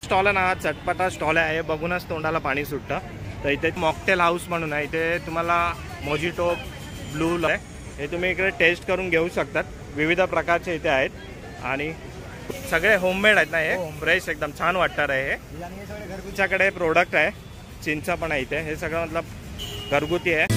Stall आहे ना, चटपटा स्टॉल आहे, बघूनच तोंडाला पाणी सुटतं. तर इथे मॉकटेल हाऊस म्हणून आहे, इथे तुम्हाला मोजिटो ब्लू आहे, हे तुम्ही इकडे टेस्ट करून घेऊ शकतात. विविध प्रकारचे इथे आहेत आणि सगळे होममेड आहेत ना, हे फ्रेश एकदम छान वाटणार आहे. हे तुमच्याकडे प्रोडक्ट आहे, चिंच पण आहे इथे, हे सगळं मतलब घरगुती आहे.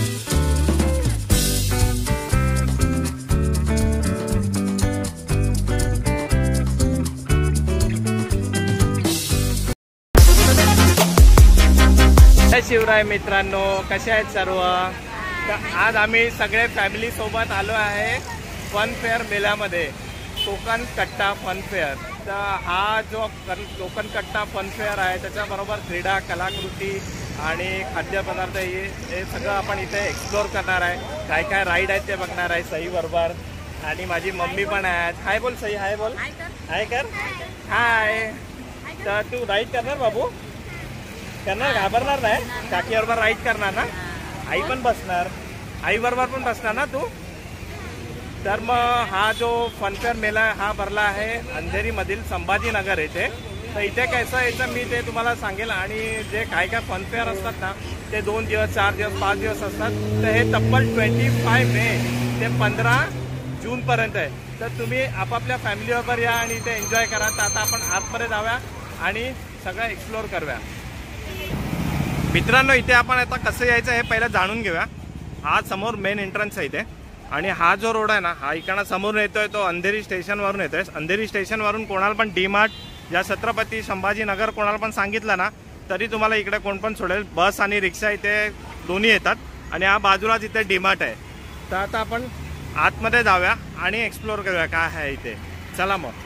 शिवराय मित्रांनो, कसे आहेत सर्व? आज आम्ही सगळे फॅमिली सोबत आलो आहे फन फेअर मेळ्यामध्ये, कोकण कट्टा फन फेअर. तर हा जो कोकण कट्टा फन फेअर आहे त्याच्याबरोबर क्रीडा, कलाकृती आणि खाद्यपदार्थ हे सगळं आपण इथे एक्सप्लोर करणार आहे. काय काय राईड आहेत ते बघणार आहे सई बरोबर. आणि माझी मम्मी पण आहेत. हाय बोल सई, हाय बोल, हाय कर, हाय. तर तू राईड करणार बाबू? करणार, घाबरणार नाही? काकी बरोबर राईड करणार ना? आई पण बसणार, आई बरोबर पण बसणार ना तू? तर मग हा जो फनफेअर मेला हा भरला आहे अंधेरीमधील संभाजीनगर येथे. तर इथे कसं यायचं मी ते तुम्हाला सांगेल. आणि जे काय काय फनफेअर असतात ना ते 2 दिवस, 4 दिवस, 5 दिवस असतात. तर हे तब्बल 25 मे ते 15 जूनपर्यंत आहे. तर तुम्ही आपापल्या फॅमिलीबरोबर या आणि इथे एन्जॉय करा. तर आता आपण आतमध्ये जाऊया आणि सगळं एक्सप्लोर करूया. मित्रांनो, इथे आपण आता कसं यायचं हे पहिलं जाणून घेऊया. हा समोर मेन एंट्रन्स आहे इथे. आणि हा जो रोड आहे ना, हा इकडनं समोरून येतोय तो अंधेरी स्टेशनवरून येतोय. अंधेरी स्टेशनवरून कोणाला पण डीमार्ट या छत्रपती संभाजीनगर कोणाला पण सांगितलं ना तरी तुम्हाला इकडे कोण पण सोडेल. बस आणि रिक्षा इथे दोन्ही येतात. आणि हा बाजूलाच इथे डीमार्ट आहे. तर आता आपण आतमध्ये जाऊया आणि एक्सप्लोर करूया काय आहे इथे. चला मग.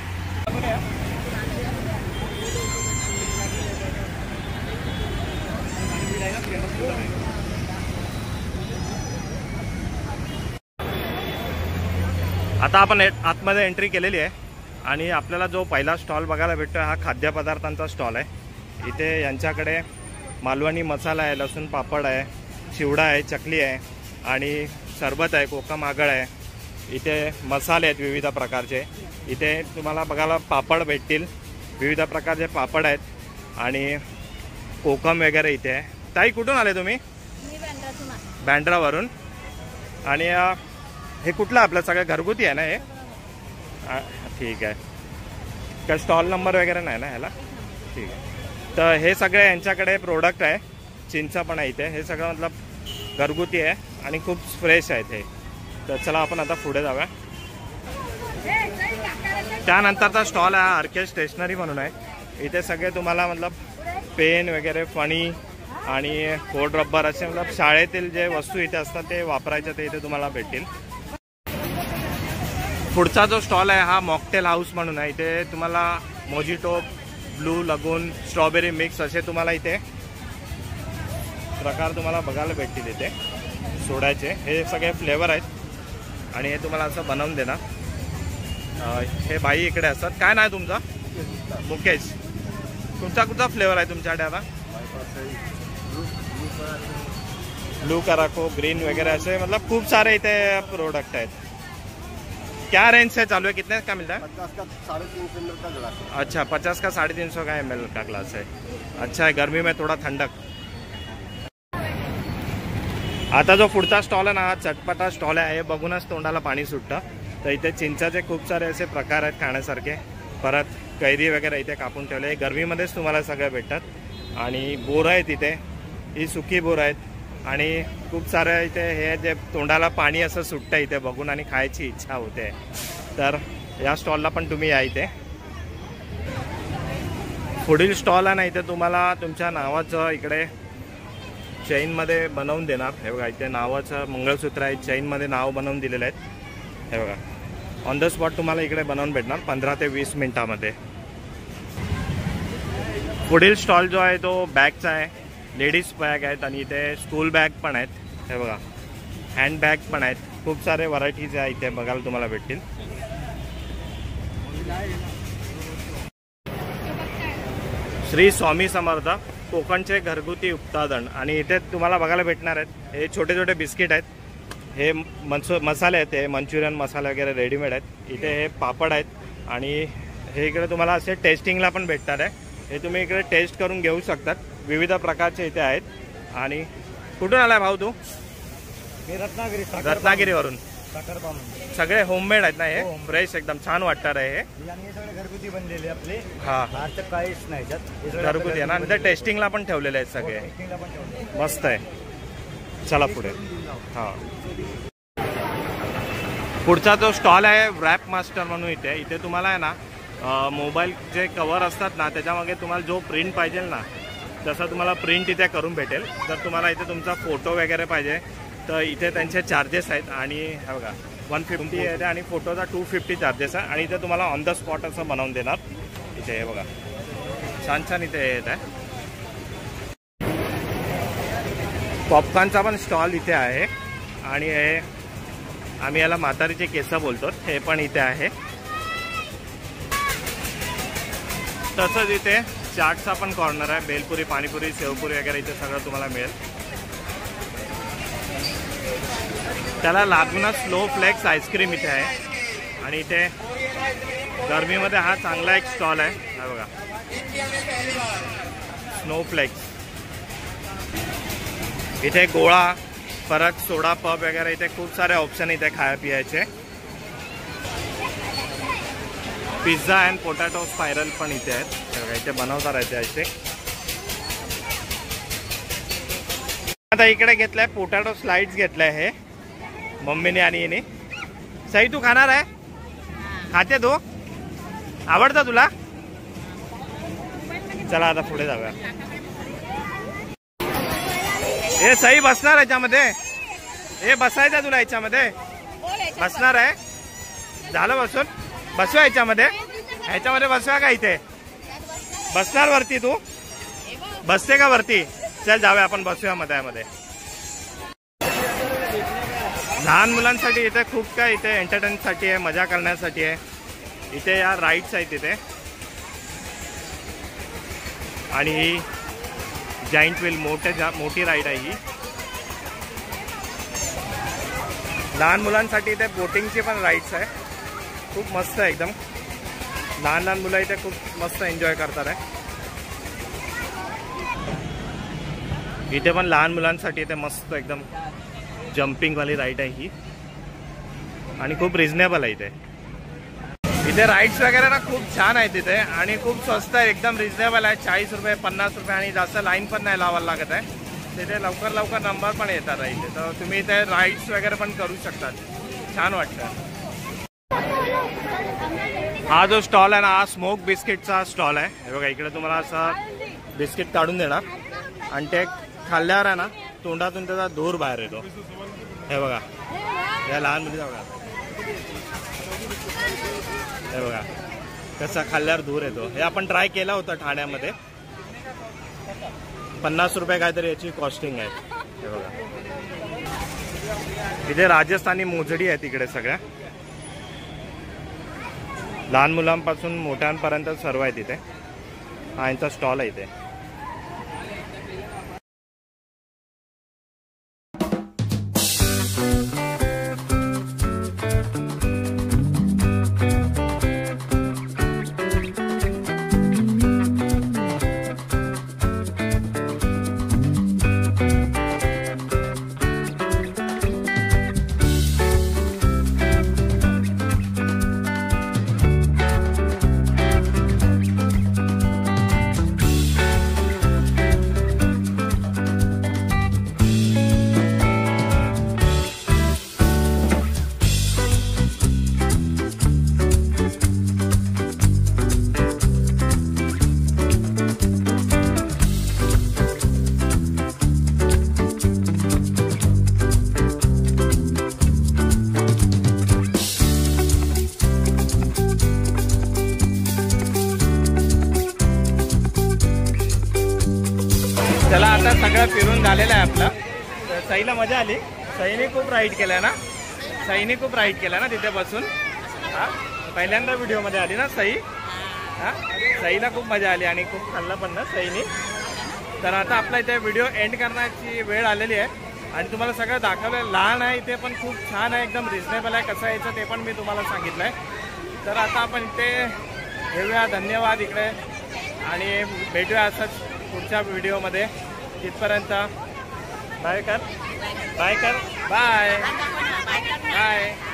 आता आपण आतमध्ये एंट्री केलेली आहे आणि आपल्याला जो पहिला स्टॉल बघायला भेटतो हा खाद्यपदार्थांचा स्टॉल आहे. इथे यांच्याकडे मालवणी मसाला आहे, लसूण पापड आहे, चिवडा आहे, चकली आहे आणि सरबत आहे, कोकम आगळ आहे. इथे मसाले आहेत विविध प्रकारचे. इथे तुम्हाला बघायला पापड भेटतील, विविध प्रकारचे पापड आहेत आणि कोकम वगैरे इथे आहे. ताई कुठून आले तुम्ही? बँड्रावरून. आणि हे कुठलं आपलं सगळं घरगुती आहे ना हे? ठीक आहे. काय स्टॉल नंबर वगैरे नाही ना ह्याला? ठीक आहे. तर हे सगळे यांच्याकडे प्रोडक्ट आहे. चिंच पण आहे इथे. हे सगळं मतलब घरगुती आहे आणि खूप फ्रेश आहेत हे. तर चला आपण आता पुढे जाऊया. त्यानंतरचा स्टॉल आहे आरके स्टेशनरी म्हणून आहे. इथे सगळे तुम्हाला मतलब पेन वगैरे, फणी आणि कोड रब्बर असे मतलब शाळेतील जे वस्तू इथे असतात ते वापरायचे ते इथे तुम्हाला भेटतील. पुढचा जो स्टॉल आहे हा मॉकटेल हाऊस म्हणून आहे. इथे तुम्हाला mojito, blue lagoon, strawberry mix असे तुम्हाला इथे प्रकार तुम्हाला बघायला भेटतील इथे सोडायचे. हे सगळे फ्लेवर आहेत आणि हे तुम्हाला असं बनवून देणार. हे बाई इकडे असतात. काय नाव तुमचा? मुकेश. तुमचा कुठचा फ्लेवर आहे तुमच्याकडे आता? ब्लू कराको, ग्रीन वगैरह ऐसे मतलब खूब सारे इतने प्रोडक्ट है. क्या रेंज से चालू है? कितने का मिलता है? 50 का 350 ml का ग्लास. अच्छा, 50 का 350 का ml का ग्लास है. अच्छा है, गर्मी में थोड़ा ठंडक. आता जो पुढचा स्टॉल आहे ना हा चटपटा स्टॉल आहे. हे बघूनच तोंडाला पाणी सुटतं. तर इथे चिंचाचे खूप सारे असे प्रकार आहेत खाण्यासारखे. परत कैरी वगैरे इथे कापून ठेवले. गरमीमध्येच तुम्हाला सगळं भेटतात. आणि बोर आहेत इथे, ही सुकी बोर आहेत. आणि खूप सारे इथे हे जे तोंडाला पाणी असं सुटतं इथे बघून आणि खायची इच्छा होते. तर या स्टॉलला पण तुम्ही या. इथे पुढील स्टॉल आहे ना, इथे तुम्हाला तुमच्या नावाचं इकडे चेनमध्ये बनवून देणार. हे बघा, इथे नावाचं मंगळसूत्र आहे, चेनमध्ये नाव बनवून दिलेलं आहेत. हे बघा, ऑन द स्पॉट तुम्हाला इकडे बनवून भेटणार 15 ते 20 मिनिटामध्ये. पुढील स्टॉल जो आहे तो बॅगचा आहे. लेडीज बॅग आहेत आणि इथे स्कूल बॅग पण आहेत. हे बघा, हँड बॅग पण आहेत. खूप सारे व्हरायटीज आहे इथे बघायला तुम्हाला भेटतील. श्री स्वामी समर्थ कोकणचे घरगुती उत्पादन. आणि इथे तुम्हाला बघायला भेटणार आहेत हे छोटे छोटे बिस्किट आहेत. हे मसाले आहेत, हे मंचुरियन मसाले वगैरे रेडीमेड आहेत. इथे हे पापड आहेत आणि हे इकडे तुम्हाला असे टेस्टिंगला पण भेटणार आहे. हे तुम्ही इकडे टेस्ट करून घेऊ शकतात. विविध प्रकारचे इथे आहेत. आणि कुठून आलाय भाऊ तू? मी रत्नागिरीवरून. सगळे होममेड आहेत ना हे? फ्रेश एकदम छान वाटणार आहे हे. सगळे घरगुती बनलेले आपले. हा काहीच नाही घरगुती आहे ना. आणि टेस्टिंगला पण ठेवलेले आहेत सगळे. मस्त आहे. चला पुढे. हा पुढचा जो स्टॉल आहे रॅप मास्टर म्हणून इथे तुम्हाला आहे ना मोबाईल जे कवर असतात ना त्याच्यामागे तुम्हाला जो प्रिंट पाहिजे ना तसा तुम्हाला प्रिंट इथे करून भेटेल. जर तुम्हाला इथे तुमचा फोटो वगैरे पाहिजे तर इथे त्यांचे चार्जेस आहेत. आणि हे बघा 150 आहे आणि फोटोचा 250 चार्जेस आहे. आणि इथे तुम्हाला ऑन द स्पॉट असं बनवून देणार. इथे हे बघा छान छान इथे येत आहे. पॉपकॉर्नचा पण स्टॉल इथे आहे. आणि हे आम्ही याला म्हातारीचे केस बोलतो हे पण इथे आहे. तसंच इथे चाटचा पण कॉर्नर आहे. बेलपुरी, पाणीपुरी, शेवपुरी वगैरे इथे सगळं तुम्हाला मिळेल. त्याला लागूनच स्लो फ्लेक्स आईस्क्रीम इथे आहे. आणि इथे गरमीमध्ये हा चांगला एक स्टॉल आहे. हा बघा स्नो फ्लेक्स. इथे गोळा परत सोडा पब वगैरे इथे खूप सारे ऑप्शन इथे खाया पियाचे. पिझ्झा अँड पोटॅटो स्पायरल पण इथे आहेत. इथे बनवता राहते असे. आता इकडे घेतलाय पोटॅटो स्लाइड्स घेतलाय हे मम्मीने आणि हिने. सई तू खाणार आहे? खाते तू? आवडतं तुला? चला आता पुढे जाऊया. हे सई बसणार याच्यामध्ये? हे बसायचं तुला याच्यामध्ये? बसणार आहे? झालं बसून? बसवा याच्यामध्ये. ह्याच्यामध्ये बसवा का इथे? बसणार वरती तू? बसते का वरती? चल जाऊया आपण बसूया मध्ये. लहान मुलांसाठी इथे खूप काय इथे एंटरटेनसाठी आहे, मजा करण्यासाठी आहे. इथे या राईड्स आहेत इथे. आणि ही जाईंट व्हील मोठी राईड आहे ही. लहान मुलांसाठी इथे बोटिंगची पण राईड्स आहे. खूप मस्त आहे एकदम. लहान मुलं इथे खूप मस्त एन्जॉय करतात आहे. इथे पण लहान मुलांसाठी इथे मस्त एकदम जम्पिंग वाली राईड आहे ही. आणि खूप रिजनेबल आहे इथे. इथे राईड्स वगैरे ना खूप छान आहेत तिथे. आणि खूप स्वस्त आहे एकदम रिजनेबल आहे. 40 रुपये 50 रुपये. आणि जास्त लाईन पण नाही लावायला लागत आहे. तिथे लवकर नंबर पण येतात आहे इथे. तर तुम्ही इथे राईड्स वगैरे पण करू शकतात. छान वाटतं. हा जो स्टॉल आहे ना हा स्मोक बिस्किटचा स्टॉल आहे. हे बघा इकडे तुम्हाला असं बिस्किट काढून देणार आणि ते खाल्ल्यावर आहे ना तोंडातून त्याचा धूर बाहेर येतो. हे बघा या लहान मुलीचा बघा. हे बघा कसा खाल्ल्यावर धूर येतो. हे आपण ट्राय केला होता ठाण्यामध्ये. 50 रुपये काहीतरी याची कॉस्टिंग आहे. हे बघा इथे राजस्थानी मोजडी आहे तिकडे सगळ्या. लहान मुलांपासून मोठ्यांपर्यंत सर्व आहे तिथे. हा यांचा स्टॉल आहे इथे. चला आता सगळं फिरून झालेलं आहे आपलं. सईला मजा आली. सईने खूप राईड केलं ना. सईने खूप राईड केला ना तिथे बसून. हा पहिल्यांदा व्हिडिओमध्ये आली ना सई. हा सईला खूप मजा आली आणि खूप खाल्लं पण ना सईने. तर आता आपला इथे व्हिडिओ एंड करण्याची वेळ आलेली आहे. आणि तुम्हाला सगळं दाखवलं. लहान आहे इथे पण खूप छान आहे. एकदम रिजनेबल आहे. कसं यायचं ते पण मी तुम्हाला सांगितलं आहे. तर आता आपण इथे घेऊया. धन्यवाद. इकडे आणि भेटूया असंच पुढच्या व्हिडिओमध्ये. तिथपर्यंत बाय कर बाय.